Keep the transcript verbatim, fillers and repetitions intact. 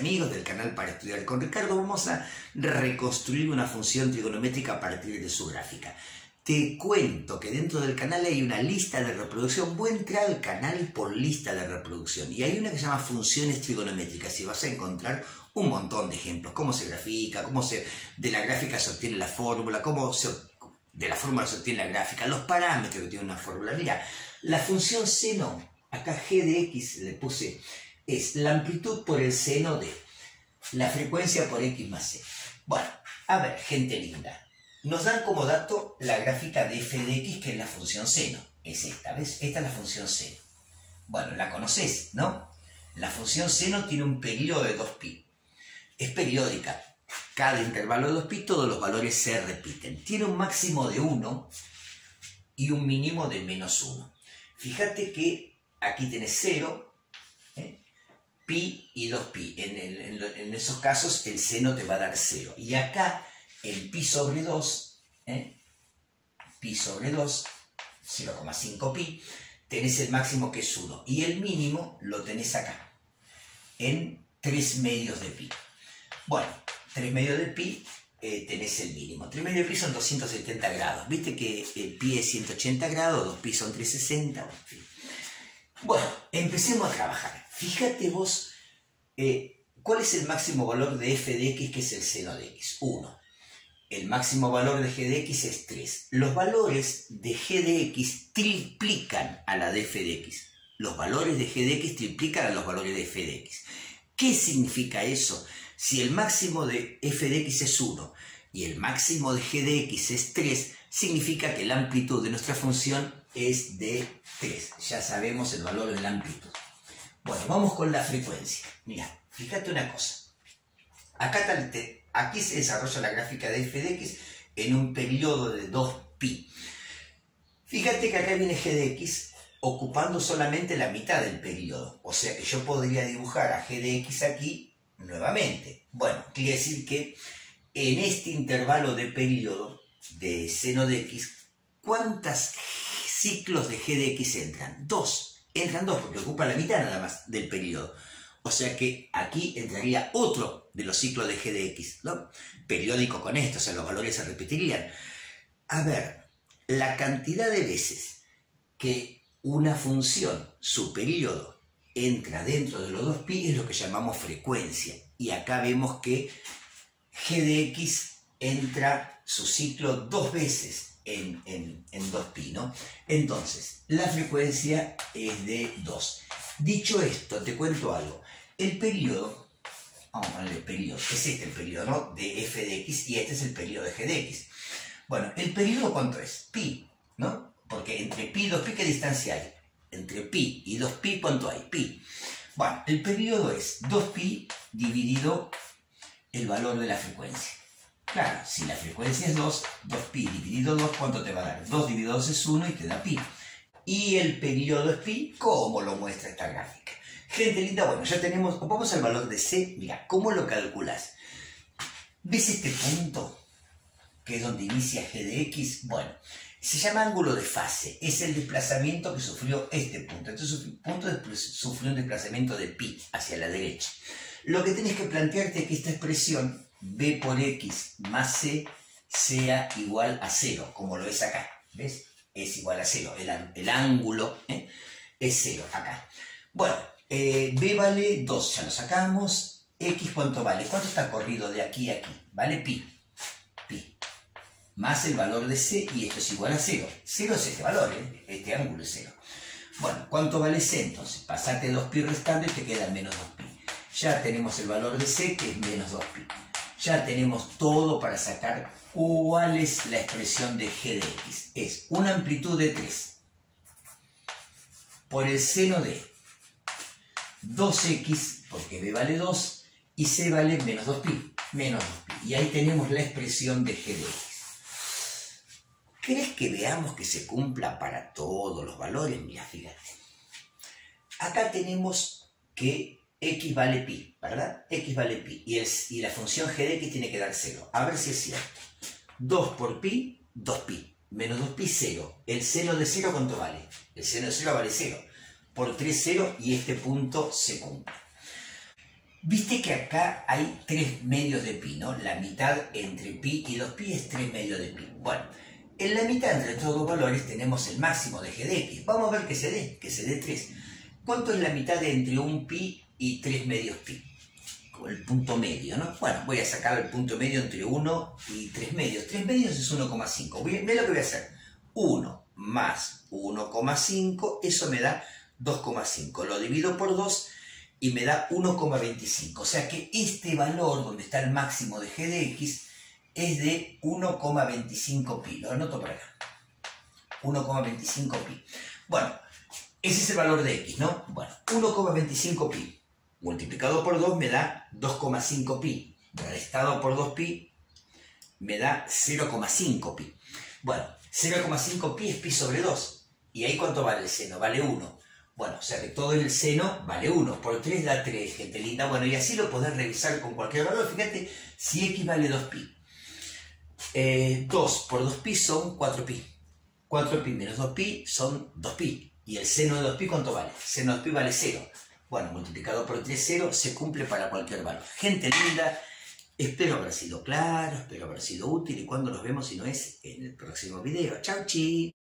amigos del canal Para Estudiar con Ricardo, vamos a reconstruir una función trigonométrica a partir de su gráfica. Te cuento que dentro del canal hay una lista de reproducción. Voy a entrar al canal por lista de reproducción y hay una que se llama funciones trigonométricas y vas a encontrar un montón de ejemplos, cómo se grafica, cómo se, de la gráfica se obtiene la fórmula, cómo se, de la fórmula se obtiene la gráfica, los parámetros que tiene una fórmula. Mira, la función seno, acá g de x le puse, es la amplitud por el seno de la frecuencia por x más c. Bueno, a ver, gente linda. Nos dan como dato la gráfica de f de x, que es la función seno. Es esta, ¿ves? Esta es la función seno. Bueno, la conoces, ¿no? La función seno tiene un periodo de dos pi. Es periódica. Cada intervalo de dos pi, todos los valores se repiten. Tiene un máximo de uno y un mínimo de menos uno. Fíjate que aquí tenés cero, ¿eh? pi y dos pi. En, el, en, en esos casos el seno te va a dar cero. Y acá el pi sobre dos, ¿eh? pi sobre dos, cero coma cinco pi, tenés el máximo que es uno. Y el mínimo lo tenés acá, en tres medios de pi. Bueno, tres medios de pi, eh, tenés el mínimo. tres medios de pi son doscientos setenta grados. Viste que el pi es ciento ochenta grados, dos pi son trescientos sesenta. Bueno, en fin. Bueno, empecemos a trabajar. Fíjate vos, eh, ¿cuál es el máximo valor de f de x, que es el seno de x? uno. El máximo valor de g de x es tres. Los valores de g de x triplican a la de f de x. Los valores de g de x triplican a los valores de f de x. ¿Qué significa eso? Si el máximo de f de x es uno y el máximo de g de x es tres, significa que la amplitud de nuestra función es de tres. Ya sabemos el valor de la amplitud. Bueno, vamos con la frecuencia. Mira, fíjate una cosa. Acá tal te... Aquí se desarrolla la gráfica de f de x en un periodo de dos pi. Fíjate que acá viene g de x ocupando solamente la mitad del periodo. O sea que yo podría dibujar a g de x aquí nuevamente. Bueno, quiere decir que en este intervalo de periodo de seno de x, ¿cuántos ciclos de g de x entran? Dos. Entran dos porque ocupa la mitad nada más del periodo. O sea que aquí entraría otro de los ciclos de g de x, ¿no? Periódico con esto, o sea, los valores se repetirían. A ver, la cantidad de veces que una función, su periodo, entra dentro de los dos pi es lo que llamamos frecuencia. Y acá vemos que g de x entra su ciclo dos veces en, en, en dos pi, ¿no? Entonces, la frecuencia es de dos. Dicho esto, te cuento algo. El periodo, vamos a ponerle el periodo, es este el periodo, ¿no? De f de x y este es el periodo de g de x. Bueno, ¿el periodo cuánto es? Pi, ¿no? Porque entre pi y dos pi, ¿qué distancia hay? Entre pi y dos pi, ¿cuánto hay? Pi. Bueno, el periodo es dos pi dividido el valor de la frecuencia. Claro, si la frecuencia es dos, dos pi dividido dos, ¿cuánto te va a dar? dos dividido dos es uno y te da pi. Y el periodo es pi, ¿cómo lo muestra esta gráfica? Gente linda, bueno, ya tenemos, vamos al valor de c. Mira, ¿cómo lo calculas? ¿Ves este punto? Que es donde inicia g de x. Bueno, se llama ángulo de fase. Es el desplazamiento que sufrió este punto. Entonces, el punto sufrió un desplazamiento de pi hacia la derecha. Lo que tienes que plantearte es que esta expresión b por x más c sea igual a cero, como lo es acá. ¿Ves? Es igual a cero. El, el ángulo, ¿eh? es cero acá. Bueno, eh, b vale dos, ya lo sacamos. X, ¿cuánto vale? ¿Cuánto está corrido de aquí a aquí? Vale pi. Pi. Más el valor de c, y esto es igual a cero. cero es este valor, ¿eh? Este ángulo es cero. Bueno, ¿cuánto vale c entonces? Pasate dos pi restando y te queda menos dos pi. Ya tenemos el valor de c, que es menos dos pi. Ya tenemos todo para sacar cuál es la expresión de g de x. Es una amplitud de tres por el seno de dos x, porque b vale dos, y c vale menos dos pi. Menos dos pi. Y ahí tenemos la expresión de g de x. ¿Crees que veamos que se cumpla para todos los valores? Mira, fíjate. Acá tenemos que x vale pi, ¿verdad? X vale pi. Y, el, y la función g de x tiene que dar cero. A ver si es cierto. dos por pi, dos pi. Menos dos pi, cero. ¿El seno de cero cuánto vale? El seno de cero vale cero. Por tres, cero, y este punto se cumple. Viste que acá hay tres medios de pi, ¿no? La mitad entre pi y dos pi es tres medios de pi. Bueno, en la mitad entre estos dos valores tenemos el máximo de g de x. Vamos a ver que se dé, que se dé tres. ¿Cuánto es la mitad de entre un pi y tres medios pi? El punto medio, ¿no? Bueno, voy a sacar el punto medio entre uno y tres medios. tres medios es uno coma cinco. Ve lo que voy a hacer. uno más uno coma cinco, eso me da dos coma cinco. Lo divido por dos y me da uno coma veinticinco. O sea que este valor, donde está el máximo de g de x, es de uno coma veinticinco pi. Lo anoto por acá. uno coma veinticinco pi. Bueno, ese es el valor de x, ¿no? Bueno, uno coma veinticinco pi multiplicado por dos me da dos coma cinco pi. Restado por dos pi me da cero coma cinco pi. Bueno, cero coma cinco pi es pi sobre dos. ¿Y ahí cuánto vale el seno? Vale uno. Bueno, o sea que todo el seno vale uno. Por tres da tres, gente linda. Bueno, y así lo podés revisar con cualquier valor. Fíjate, si x vale dos pi. Eh, dos por dos pi son cuatro pi. cuatro pi menos dos pi son dos pi. ¿Y el seno de dos pi cuánto vale? El seno de dos pi vale cero. Bueno, multiplicado por tres, cero, se cumple para cualquier valor. Gente linda, espero haber sido claro, espero haber sido útil. Y cuando nos vemos, si no es, en el próximo video. Chau, chi.